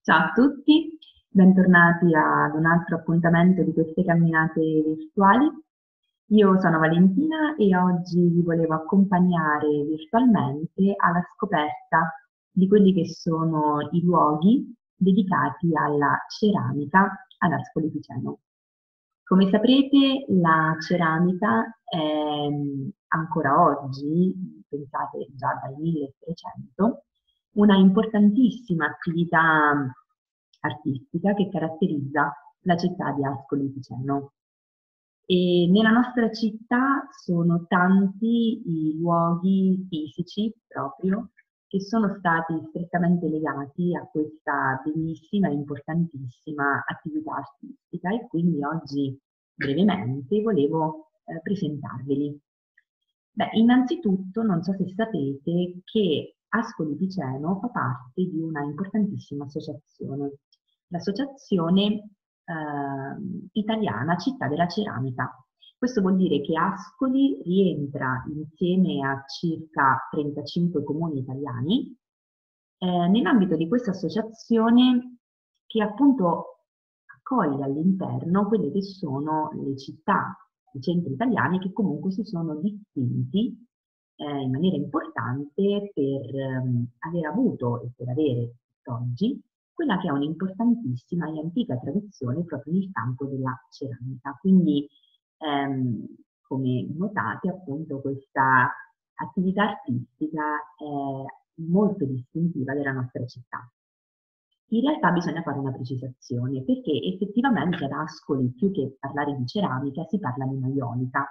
Ciao a tutti, bentornati ad un altro appuntamento di queste camminate virtuali. Io sono Valentina e oggi vi volevo accompagnare virtualmente alla scoperta di quelli che sono i luoghi dedicati alla ceramica ad Ascoli Piceno. Come saprete, la ceramica è ancora oggi, pensate già dal 1300, una importantissima attività artistica che caratterizza la città di Ascoli Piceno. E nella nostra città sono tanti i luoghi fisici proprio che sono stati strettamente legati a questa bellissima e importantissima attività artistica e quindi oggi brevemente volevo presentarveli. Beh, innanzitutto non so se sapete che Ascoli Piceno fa parte di una importantissima associazione, l'Associazione Italiana Città della Ceramica. Questo vuol dire che Ascoli rientra insieme a circa 35 comuni italiani nell'ambito di questa associazione che appunto accoglie all'interno quelle che sono le città, i centri italiani che comunque si sono distinti in maniera importante per aver avuto e per avere oggi quella che è un'importantissima e antica tradizione proprio nel campo della ceramica. Quindi, come notate, appunto, questa attività artistica è molto distintiva della nostra città. In realtà bisogna fare una precisazione, perché effettivamente ad Ascoli, più che parlare di ceramica, si parla di maiolica.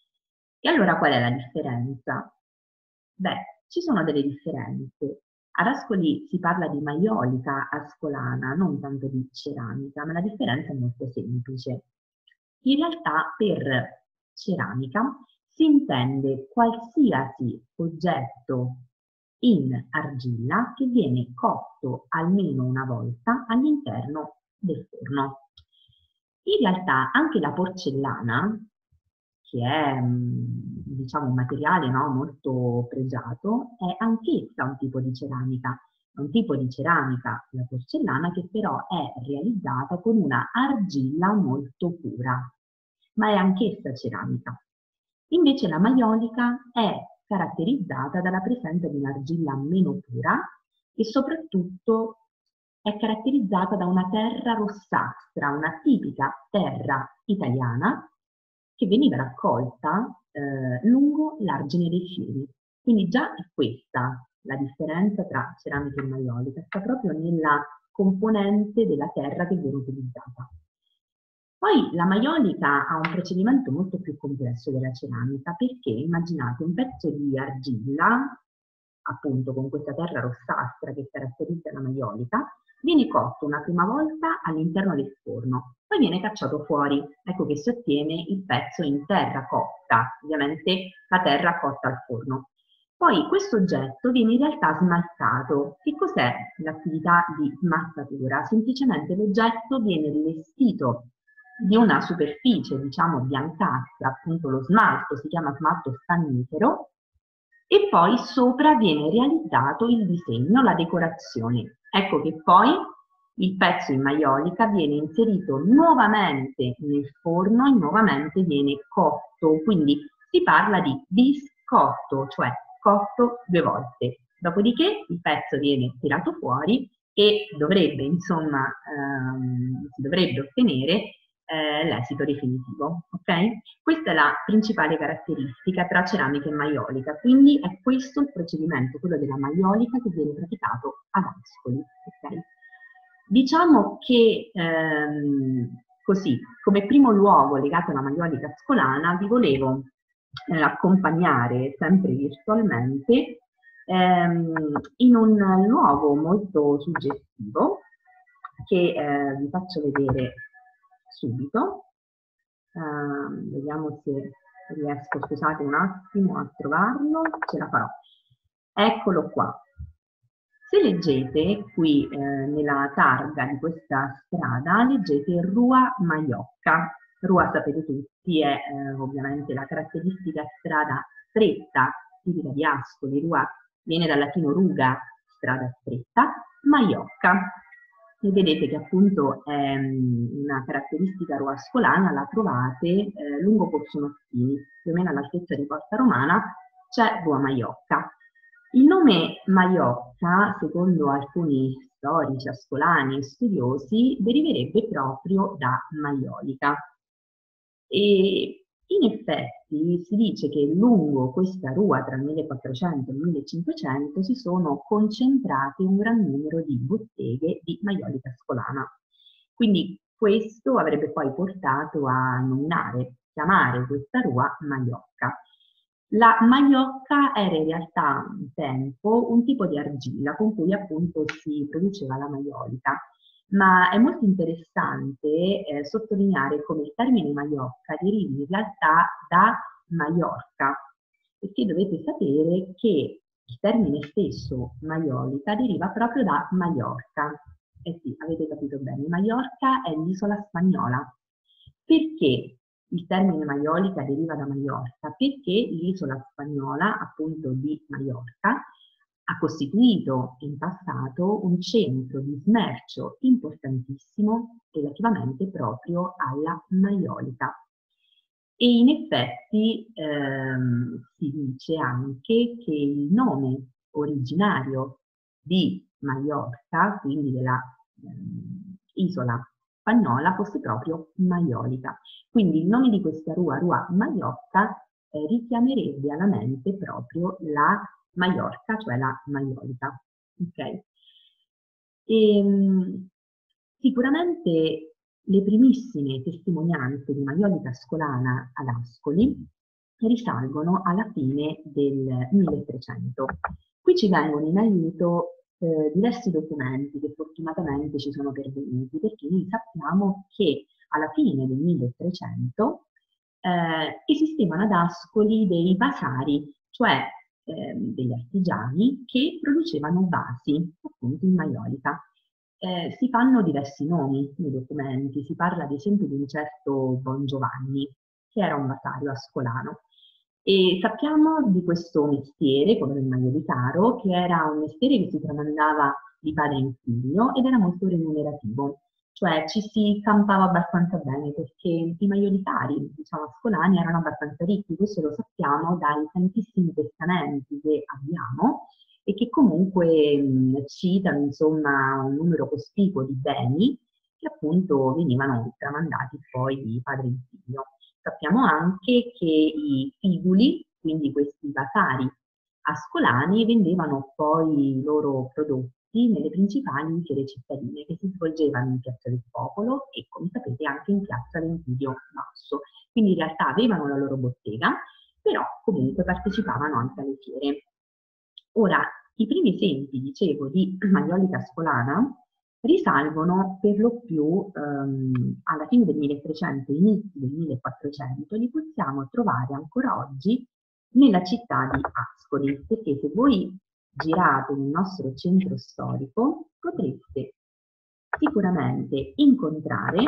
E allora qual è la differenza? Beh, ci sono delle differenze. Ad Ascoli si parla di maiolica ascolana, non tanto di ceramica, ma la differenza è molto semplice. In realtà per ceramica si intende qualsiasi oggetto in argilla che viene cotto almeno una volta all'interno del forno. In realtà anche la porcellana, che è diciamo un materiale no, molto pregiato, è anch'essa un tipo di ceramica. È un tipo di ceramica, la porcellana, che però è realizzata con una argilla molto pura, ma è anch'essa ceramica. Invece la maiolica è caratterizzata dalla presenza di un'argilla meno pura e soprattutto è caratterizzata da una terra rossastra, una tipica terra italiana che veniva raccolta lungo l'argine dei fiumi. Quindi già è questa la differenza tra ceramica e maiolica, sta proprio nella componente della terra che viene utilizzata. Poi la maiolica ha un procedimento molto più complesso della ceramica, perché immaginate un pezzo di argilla, appunto con questa terra rossastra che caratterizza la maiolica, viene cotto una prima volta all'interno del forno, poi viene cacciato fuori, ecco che si ottiene il pezzo in terra cotta, ovviamente la terra cotta al forno. Poi questo oggetto viene in realtà smaltato. Che cos'è l'attività di smaltatura? Semplicemente l'oggetto viene rivestito di una superficie, diciamo, biancastra, appunto lo smalto, si chiama smalto stannifero, e poi sopra viene realizzato il disegno, la decorazione. Ecco che poi il pezzo in maiolica viene inserito nuovamente nel forno e nuovamente viene cotto, quindi si parla di biscotto, cioè cotto 2 volte. Dopodiché il pezzo viene tirato fuori e dovrebbe, insomma, si dovrebbe ottenere l'esito definitivo. Okay? Questa è la principale caratteristica tra ceramica e maiolica, quindi è questo il procedimento, quello della maiolica che viene praticato ad Ascoli. Okay? Diciamo che così, come primo luogo legato alla maiolica ascolana, vi volevo accompagnare sempre virtualmente in un luogo molto suggestivo che vi faccio vedere subito. Vediamo se riesco, scusate un attimo, a trovarlo, ce la farò. Eccolo qua. Se leggete qui nella targa di questa strada, leggete Rua Maiocca. Rua, sapete tutti, è ovviamente la caratteristica strada stretta, tipica di Ascoli. Rua viene dal latino ruga, strada stretta, Maiocca. e vedete che appunto è una caratteristica rua ascolana, la trovate lungo Corso Nozzini, più o meno all'altezza di Porta Romana, c'è Rua Maiocca. Il nome Maiocca, secondo alcuni storici, ascolani e studiosi, deriverebbe proprio da maiolica. E in effetti si dice che lungo questa rua tra il 1400 e il 1500 si sono concentrate un gran numero di botteghe di maiolica ascolana. Quindi questo avrebbe poi portato a chiamare questa rua Maiocca. La maiocca era in realtà un tempo un tipo di argilla con cui appunto si produceva la maiolica, ma è molto interessante sottolineare come il termine maiocca derivi in realtà da Maiorca, perché dovete sapere che il termine stesso maiolica deriva proprio da Maiorca. Eh sì, avete capito bene, Maiorca è l'isola spagnola. Perché il termine maiolica deriva da Maiorca? Perché l'isola spagnola, appunto di Maiorca, ha costituito in passato un centro di smercio importantissimo relativamente proprio alla maiolica. E in effetti si dice anche che il nome originario di Maiorca, quindi della isola spagnola, fosse proprio Maiolica. Quindi il nome di questa rua Maiocca, richiamerebbe alla mente proprio la Maiorca, cioè la Maiolica. Okay? Sicuramente le primissime testimonianze di maiolica ascolana ad Ascoli risalgono alla fine del 1300. Qui ci vengono in aiuto diversi documenti che fortunatamente ci sono pervenuti, perché noi sappiamo che alla fine del 1300 esistevano ad Ascoli dei vasari, cioè degli artigiani che producevano vasi, appunto in maiolica. Si fanno diversi nomi nei documenti, si parla ad esempio di un certo Bon Giovanni, che era un vasario ascolano. E sappiamo di questo mestiere, quello del maiolicaro, che era un mestiere che si tramandava di padre in figlio ed era molto remunerativo, cioè ci si campava abbastanza bene perché i maiolicari, diciamo, ascolani erano abbastanza ricchi, questo lo sappiamo dai tantissimi testamenti che abbiamo e che comunque citano insomma un numero cospicuo di beni che appunto venivano tramandati poi di padre in figlio. Sappiamo anche che i figuli, quindi questi vasari ascolani, vendevano poi i loro prodotti nelle principali fiere cittadine che si svolgevano in Piazza del Popolo e, come sapete, anche in Piazza Ventidio Basso. Quindi in realtà avevano la loro bottega, però comunque partecipavano anche alle fiere. Ora, i primi esempi, dicevo, di maiolica ascolana risalgono per lo più alla fine del 1300, inizi del 1400, li possiamo trovare ancora oggi nella città di Ascoli, perché se voi girate nel nostro centro storico potreste sicuramente incontrare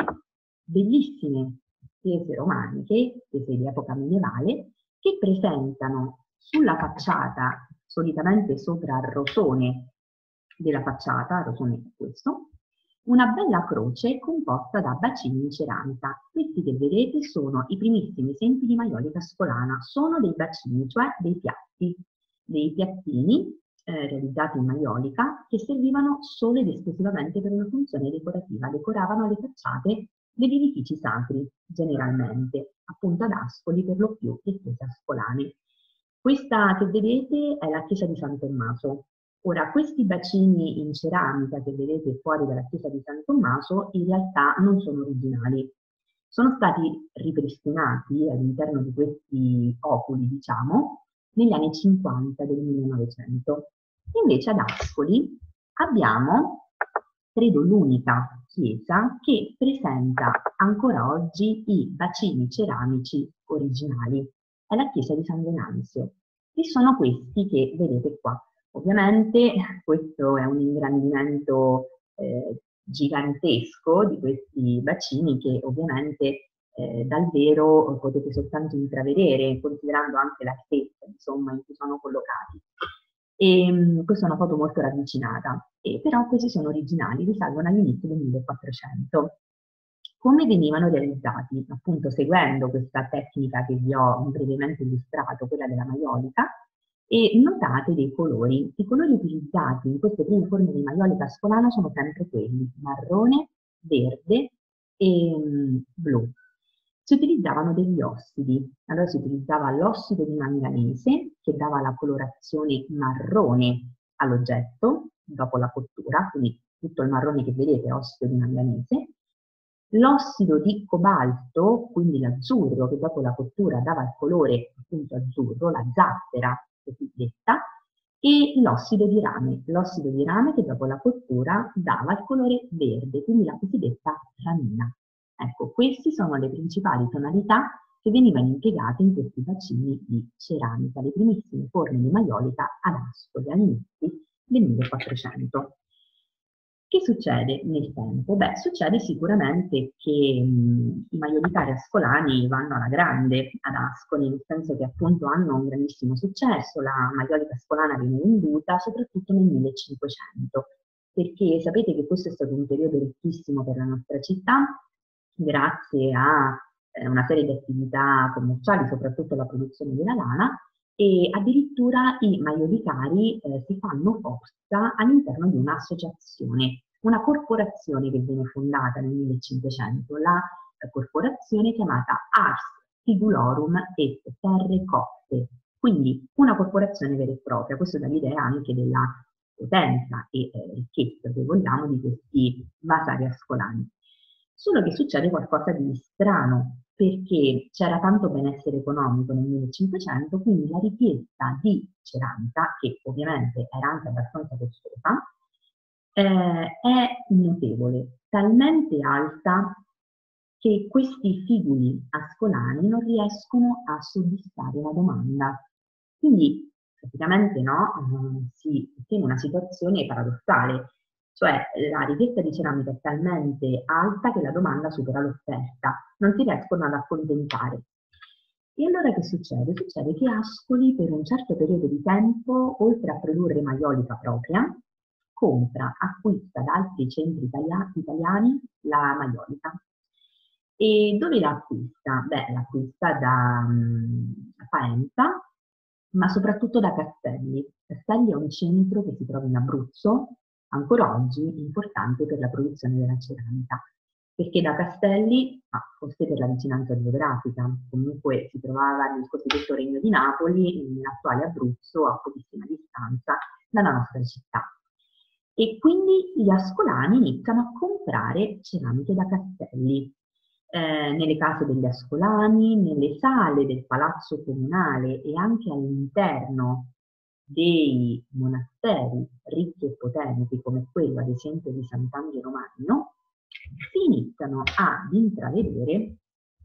bellissime chiese romaniche, chiese di epoca medievale, che presentano sulla facciata, solitamente sopra il rosone della facciata, il rosone è questo, una bella croce composta da bacini in ceramica. Questi che vedete sono i primissimi esempi di maiolica ascolana, sono dei bacini, cioè dei piatti, dei piattini realizzati in maiolica che servivano solo ed esclusivamente per una funzione decorativa, decoravano le facciate degli edifici sacri, generalmente, appunto ad Ascoli per lo più le chiese ascolane. Questa che vedete è la chiesa di San Tommaso. Ora, questi bacini in ceramica che vedete fuori dalla chiesa di San Tommaso in realtà non sono originali. Sono stati ripristinati all'interno di questi oculi, diciamo, negli anni 50 del 1900. Invece ad Ascoli abbiamo, credo, l'unica chiesa che presenta ancora oggi i bacini ceramici originali. È la chiesa di San Venanzio. E sono questi che vedete qua. Ovviamente questo è un ingrandimento gigantesco di questi bacini che ovviamente dal vero potete soltanto intravedere, considerando anche l'altezza insomma in cui sono collocati. E questa è una foto molto ravvicinata. e però questi sono originali, risalgono all'inizio del 1400. Come venivano realizzati? Appunto seguendo questa tecnica che vi ho brevemente illustrato, quella della maiolica, e notate dei colori. I colori utilizzati in queste prime forme di maiolica ascolana sono sempre quelli, marrone, verde e blu. Si utilizzavano degli ossidi, allora si utilizzava l'ossido di manganese che dava la colorazione marrone all'oggetto dopo la cottura, quindi tutto il marrone che vedete è ossido di manganese, l'ossido di cobalto, quindi l'azzurro che dopo la cottura dava il colore appunto azzurro, la zattera cosiddetta, e l'ossido di rame che dopo la cottura dava il colore verde, quindi la cosiddetta ramina. Ecco, queste sono le principali tonalità che venivano impiegate in questi bacini di ceramica, le primissime forme di maiolica ad Ascoli all'inizio del 1400. Che succede nel tempo? Beh, succede sicuramente che i maiolicari ascolani vanno alla grande ad Ascoli, nel senso che appunto hanno un grandissimo successo, la maiolica ascolana viene venduta soprattutto nel 1500, perché sapete che questo è stato un periodo ricchissimo per la nostra città, grazie a una serie di attività commerciali, soprattutto la produzione della lana, e addirittura i maiolicari si fanno forza all'interno di un'associazione, una corporazione che viene fondata nel 1500, la corporazione chiamata Ars Figulorum et Terre Cotte, quindi una corporazione vera e propria. Questo dà l'idea anche della potenza e ricchezza, se vogliamo, di questi vasari ascolani. Solo che succede qualcosa di strano, perché c'era tanto benessere economico nel 1500, quindi la richiesta di ceramica, che ovviamente era anche abbastanza costosa, è notevole, talmente alta che questi figuli ascolani non riescono a soddisfare la domanda. Quindi praticamente no, si ottiene una situazione paradossale, cioè la richiesta di ceramica è talmente alta che la domanda supera l'offerta, non si riescono ad accontentare. E allora che succede? Succede che Ascoli per un certo periodo di tempo, oltre a produrre maiolica propria, compra, acquista da altri centri italiani la maiolica. E dove l'acquista? Beh, l'acquista da Faenza, ma soprattutto da Castelli. Castelli è un centro che si trova in Abruzzo, ancora oggi importante per la produzione della ceramica, perché da Castelli, forse per la vicinanza geografica, comunque si trovava nel cosiddetto Regno di Napoli, nell'attuale Abruzzo, a pochissima distanza dalla nostra città. E quindi gli ascolani iniziano a comprare ceramiche da Castelli, nelle case degli ascolani, nelle sale del palazzo comunale e anche all'interno dei monasteri ricchi e potenti come quello ad esempio di Sant'Angelo Magno, si iniziano ad intravedere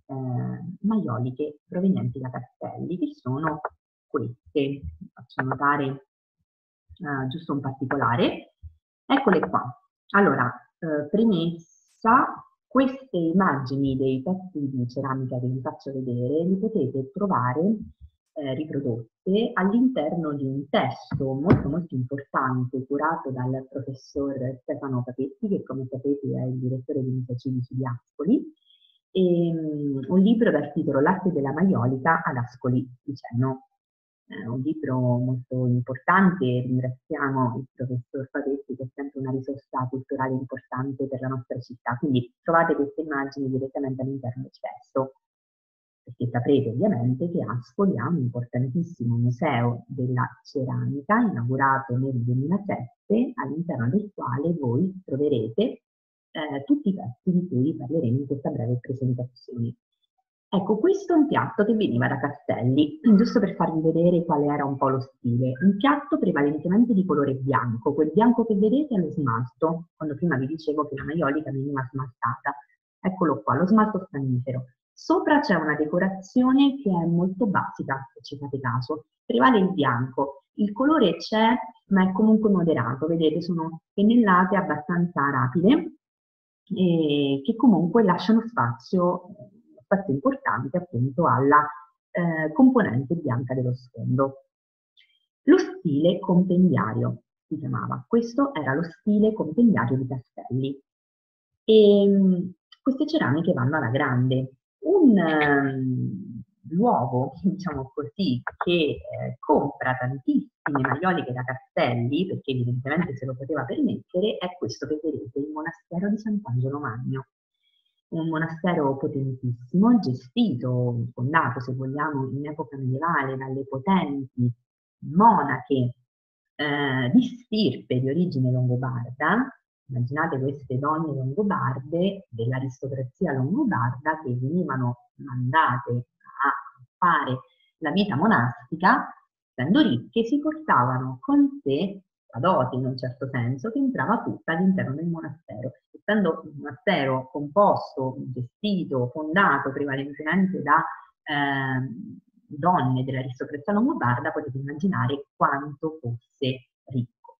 maioliche provenienti da Castelli, che sono queste. Faccio notare giusto un particolare. Eccole qua. Allora, premessa, queste immagini dei pezzi di ceramica che vi faccio vedere li potete trovare riprodotte all'interno di un testo molto molto importante curato dal professor Stefano Capetti, che come sapete è il direttore dei Musei Civici di Ascoli, e un libro dal titolo L'arte della maiolica ad Ascoli Piceno. Un libro molto importante, ringraziamo il professor Pavetti che è sempre una risorsa culturale importante per la nostra città, quindi trovate queste immagini direttamente all'interno del testo, perché saprete ovviamente che Ascoli ha un importantissimo museo della ceramica inaugurato nel 2007, all'interno del quale voi troverete tutti i pezzi di cui parleremo in questa breve presentazione. Ecco, questo è un piatto che veniva da Castelli, giusto per farvi vedere qual era un po' lo stile. Un piatto prevalentemente di colore bianco, quel bianco che vedete è lo smalto, quando prima vi dicevo che la maiolica veniva smaltata. Eccolo qua, lo smalto stannifero. Sopra c'è una decorazione che è molto basica, se ci fate caso. Prevale il bianco, il colore c'è, ma è comunque moderato. Vedete, sono pennellate abbastanza rapide, che comunque lasciano spazio importante appunto alla componente bianca dello sfondo. Lo stile compendiario. si chiamava. Questo era lo stile compendiario di Castelli. E queste ceramiche vanno alla grande. Un luogo, diciamo così, che compra tantissime maioliche da Castelli, perché evidentemente se lo poteva permettere, è questo che vedete, il monastero di Sant'Angelo Magno. Un monastero potentissimo, gestito, fondato, se vogliamo, in epoca medievale dalle potenti monache di stirpe di origine longobarda. Immaginate queste donne longobarde dell'aristocrazia longobarda che venivano mandate a fare la vita monastica, essendo ricche, si portavano con sé la dote in un certo senso che entrava tutta all'interno del monastero. Essendo un monastero composto, gestito, fondato prevalentemente da donne dell'aristocrazia longobarda, potete immaginare quanto fosse ricco.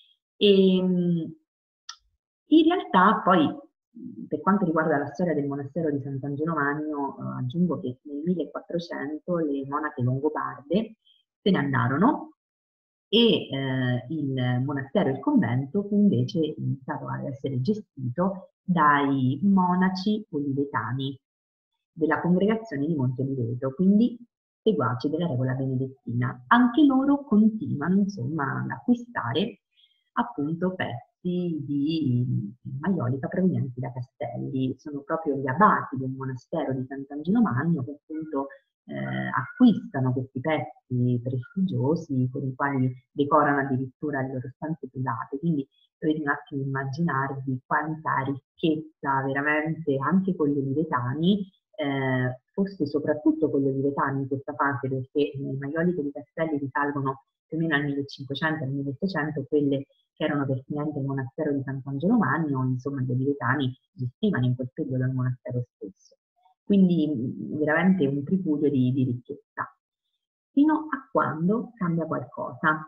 In realtà poi, per quanto riguarda la storia del monastero di Sant'Angelo Magno, aggiungo che nel 1400 le monache longobarde se ne andarono e il monastero e il convento fu invece iniziato ad essere gestito dai monaci olivetani della congregazione di Monte Oliveto, quindi seguaci della regola benedettina. Anche loro continuano, insomma, ad acquistare appunto pezzi di maiolica provenienti da Castelli. Sono proprio gli abati del monastero di Sant'Angelo Magno che appunto acquistano questi pezzi prestigiosi con i quali decorano addirittura le loro stanze private. Quindi dovete un attimo immaginarvi quanta ricchezza veramente anche con gli olivetani, forse soprattutto con gli olivetani in questa fase, perché le maioliche di Castelli risalgono più o meno al 1500 al 1800, quelle che erano pertinenti al monastero di Sant'Angelo Magno, insomma gli olivetani gestivano in quel periodo il monastero stesso. Quindi veramente un tripudio di ricchezza. Fino a quando cambia qualcosa.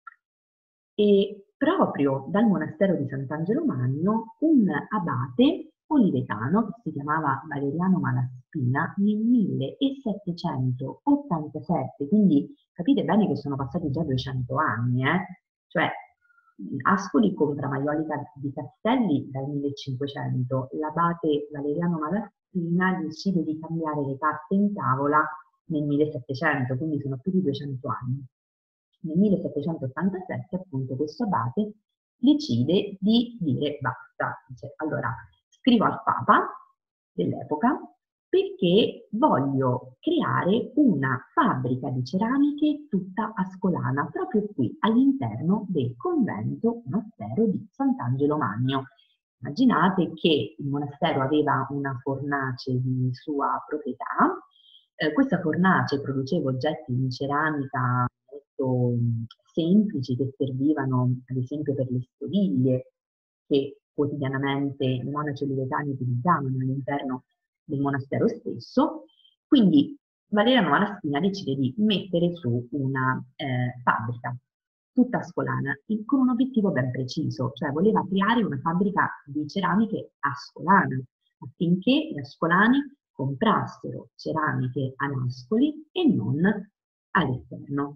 E proprio dal monastero di Sant'Angelo Magno un abate olivetano che si chiamava Valeriano Malaspina nel 1787, quindi capite bene che sono passati già 200 anni, cioè Ascoli compra maiolica di Castelli dal 1500, l'abate Valeriano Malaspina decide di cambiare le carte in tavola nel 1700, quindi sono più di 200 anni. Nel 1787 appunto questo abate decide di dire basta, dice allora scrivo al Papa dell'epoca perché voglio creare una fabbrica di ceramiche tutta ascolana, proprio qui all'interno del convento monastero di Sant'Angelo Magno. Immaginate che il monastero aveva una fornace di sua proprietà, questa fornace produceva oggetti di ceramica molto semplici che servivano ad esempio per le stoviglie che quotidianamente i monaci olivetani utilizzavano all'interno del monastero stesso. Quindi Valeriano Malaspina decide di mettere su una fabbrica tutta ascolana con un obiettivo ben preciso, cioè voleva creare una fabbrica di ceramiche ascolana affinché gli ascolani comprassero ceramiche ad Ascoli e non all'esterno.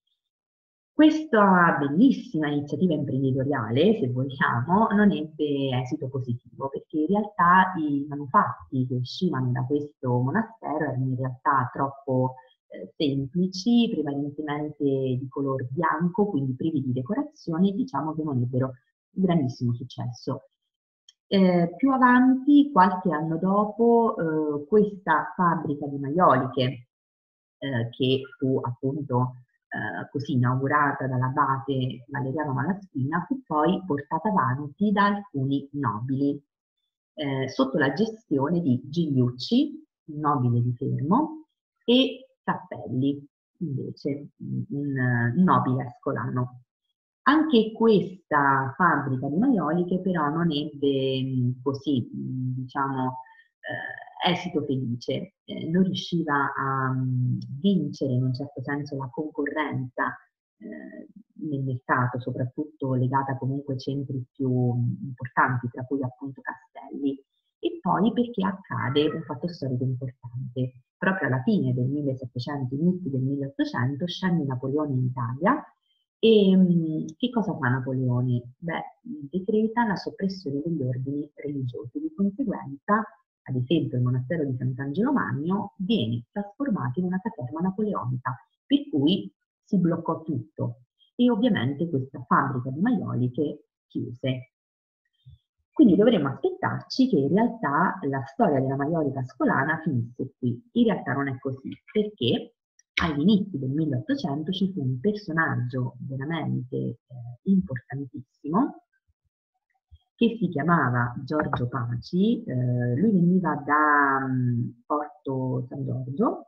Questa bellissima iniziativa imprenditoriale, se vogliamo, non ebbe esito positivo, perché in realtà i manufatti che uscivano da questo monastero erano in realtà troppo semplici, prevalentemente di color bianco, quindi privi di decorazioni, diciamo che non ebbero grandissimo successo. Più avanti, qualche anno dopo, questa fabbrica di maioliche, che fu appunto così inaugurata dall'abate Valeriano Malaspina, fu poi portata avanti da alcuni nobili, sotto la gestione di Gigliucci, un nobile di Fermo, e Cappelli, invece un nobile ascolano. Anche questa fabbrica di maioliche però non ebbe così, diciamo, esito felice, non riusciva a vincere in un certo senso la concorrenza nel mercato, soprattutto legata comunque ai centri più importanti, tra cui appunto Castelli. E poi perché accade un fatto storico importante. Proprio alla fine del 1700, inizi del 1800, scende Napoleone in Italia E che cosa fa Napoleone? Beh, decreta la soppressione degli ordini religiosi. Di conseguenza, ad esempio, il monastero di Sant'Angelo Magno viene trasformato in una caserma napoleonica, per cui si bloccò tutto. E ovviamente questa fabbrica di maioliche chiuse. Quindi dovremmo aspettarci che in realtà la storia della maiolica ascolana finisse qui. In realtà non è così, perché agli inizi del 1800 ci fu un personaggio veramente importantissimo che si chiamava Giorgio Paci, lui veniva da Porto San Giorgio,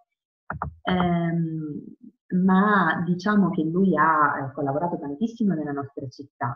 ma diciamo che lui ha collaborato tantissimo nella nostra città.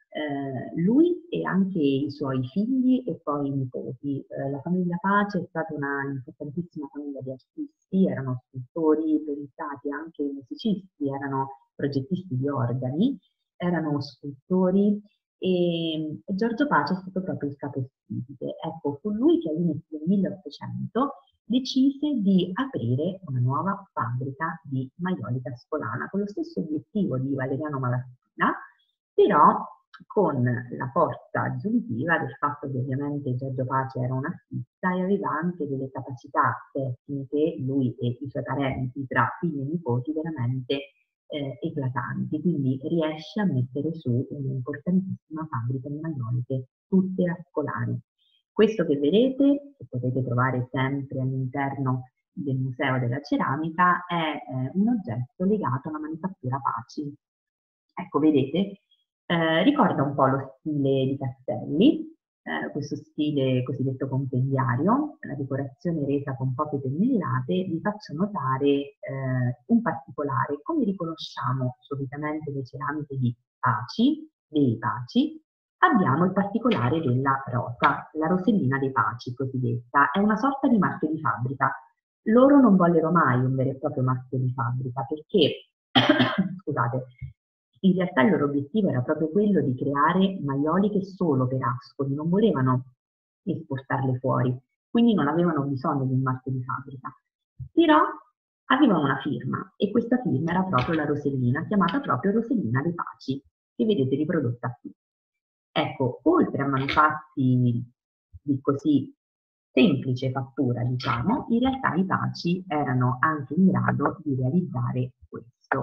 Lui e anche i suoi figli e poi i nipoti. La famiglia Pace è stata una importantissima famiglia di artisti, erano scrittori, pensati anche musicisti, erano progettisti di organi, erano scultori e Giorgio Pace è stato proprio il capostipite. Ecco, fu lui che all'inizio del 1800 decise di aprire una nuova fabbrica di maiolica ascolana con lo stesso obiettivo di Valeriano Malaspina, però con la forza aggiuntiva del fatto che ovviamente Giorgio Pace era un artista e aveva anche delle capacità tecniche, lui e i suoi parenti, tra figli e nipoti, veramente eclatanti, quindi riesce a mettere su un'importantissima fabbrica di maioliche, tutte ascolane. Questo che vedete, che potete trovare sempre all'interno del Museo della Ceramica, è un oggetto legato alla manifattura Paci. Ecco, vedete, ricorda un po' lo stile di Castelli, questo stile cosiddetto compendiario, la decorazione resa con poche pennellate. Vi faccio notare un particolare: come riconosciamo solitamente le ceramiche di Paci, dei Paci, abbiamo il particolare della rosa, la rosellina dei Paci cosiddetta, è una sorta di marchio di fabbrica. Loro non vollero mai un vero e proprio marchio di fabbrica perché, scusate, in realtà il loro obiettivo era proprio quello di creare maioliche solo per Ascoli, non volevano esportarle fuori, quindi non avevano bisogno di un marchio di fabbrica. Però avevano una firma e questa firma era proprio la rosellina, chiamata proprio Rosellina dei Paci, che vedete riprodotta qui. Ecco, oltre a manufatti di così semplice fattura, diciamo, in realtà i Paci erano anche in grado di realizzare questo.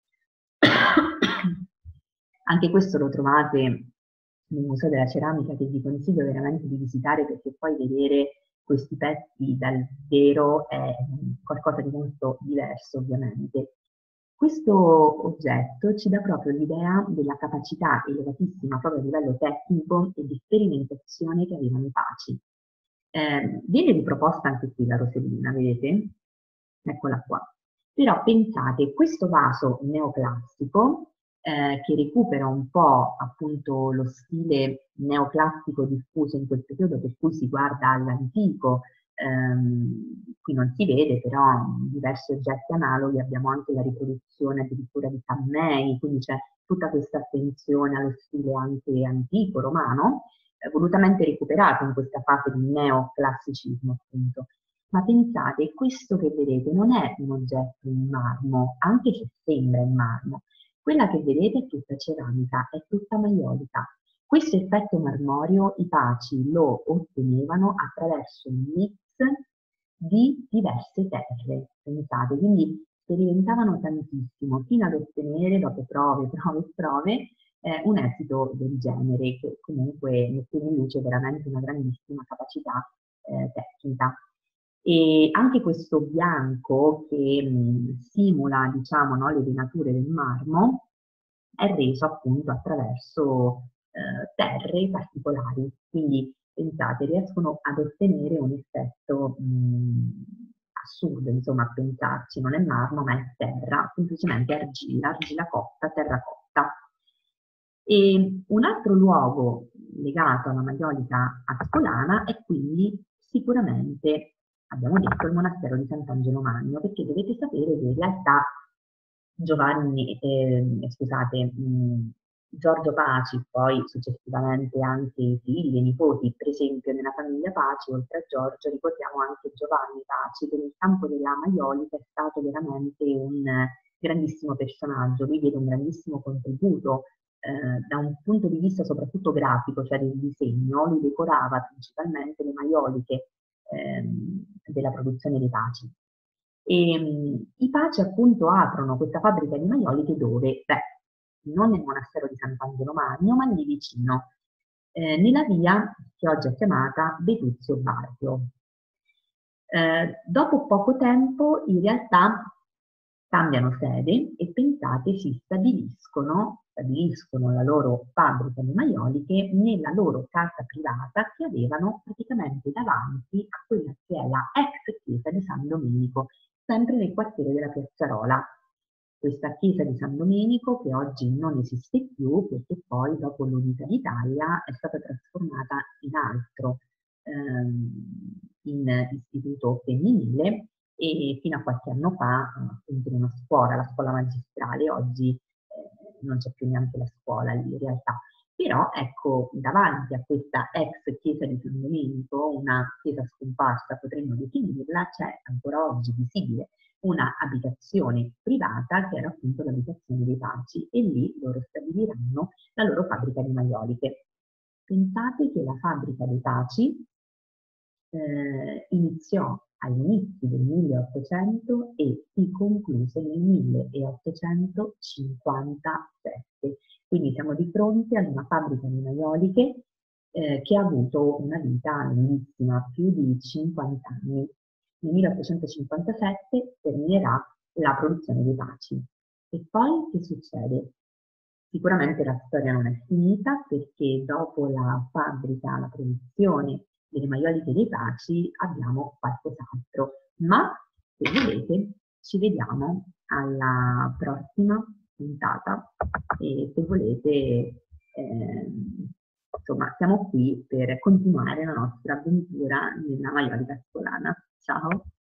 Anche questo lo trovate nel Museo della Ceramica, che vi consiglio veramente di visitare, perché poi vedere questi pezzi dal vero è qualcosa di molto diverso, ovviamente. Questo oggetto ci dà proprio l'idea della capacità elevatissima proprio a livello tecnico e di sperimentazione che avevano i Paci. Viene riproposta anche qui la rosellina, vedete? Eccola qua. Però pensate, questo vaso neoclassico, che recupera un po' appunto lo stile neoclassico diffuso in quel periodo, per cui si guarda all'antico, qui non si vede, però in diversi oggetti analoghi abbiamo anche la riproduzione addirittura di cammei, quindi c'è tutta questa attenzione allo stile anche antico, romano, volutamente recuperato in questa fase di neoclassicismo, appunto. Ma pensate, questo che vedete non è un oggetto in marmo, anche se sembra in marmo. Quella che vedete è tutta ceramica, è tutta maiolica. Questo effetto marmoreo i Paci lo ottenevano attraverso un mix di diverse terre, pensate, quindi sperimentavano tantissimo fino ad ottenere, dopo prove, prove e prove, un esito del genere che comunque mette in luce veramente una grandissima capacità tecnica. E anche questo bianco che simula, diciamo, no, le venature del marmo è reso appunto attraverso terre particolari. Quindi pensate, riescono ad ottenere un effetto assurdo, insomma, a pensarci, non è marmo ma è terra, semplicemente argilla, argilla cotta, terra cotta. E un altro luogo legato alla maiolica ascolana è quindi sicuramente, abbiamo detto, il monastero di Sant'Angelo Magno, perché dovete sapere che in realtà Giorgio Paci, poi successivamente anche i figli e i nipoti, per esempio nella famiglia Paci, oltre a Giorgio, ricordiamo anche Giovanni Paci, che nel campo della maiolica è stato veramente un grandissimo personaggio, lui diede un grandissimo contributo da un punto di vista soprattutto grafico, cioè del disegno. Lui decorava principalmente le maioliche della produzione dei Paci. E i Paci appunto aprono questa fabbrica di maioliche dove? Beh, non nel monastero di Sant'Angelo Magno, ma lì vicino, nella via che oggi è chiamata Betuzio Barrio. Dopo poco tempo in realtà cambiano sede e pensate si stabiliscono la loro fabbrica di maioliche nella loro casa privata che avevano praticamente davanti a quella che è la ex chiesa di San Domenico, sempre nel quartiere della Piazzarola. Questa chiesa di San Domenico, che oggi non esiste più perché poi dopo l'unità d'Italia è stata trasformata in altro, in istituto femminile, e fino a qualche anno fa appunto in una scuola, la scuola magistrale. Oggi non c'è più neanche la scuola lì in realtà. Però ecco, davanti a questa ex chiesa di San Domenico, una chiesa scomparsa potremmo definirla, c'è ancora oggi visibile una abitazione privata che era appunto l'abitazione dei Paci, e lì loro stabiliranno la loro fabbrica di maioliche. Pensate che la fabbrica dei Paci iniziò all'inizio del 1800 e si concluse nel 1857. Quindi siamo di fronte ad una fabbrica di maioliche che ha avuto una vita lunghissima, più di 50 anni. Nel 1857 terminerà la produzione dei Paci. E poi che succede? Sicuramente la storia non è finita, perché dopo la fabbrica, la produzione delle maioliche dei Paci abbiamo qualcos'altro. Ma se volete ci vediamo alla prossima puntata, e se volete insomma siamo qui per continuare la nostra avventura nella maiolica ascolana. Ciao!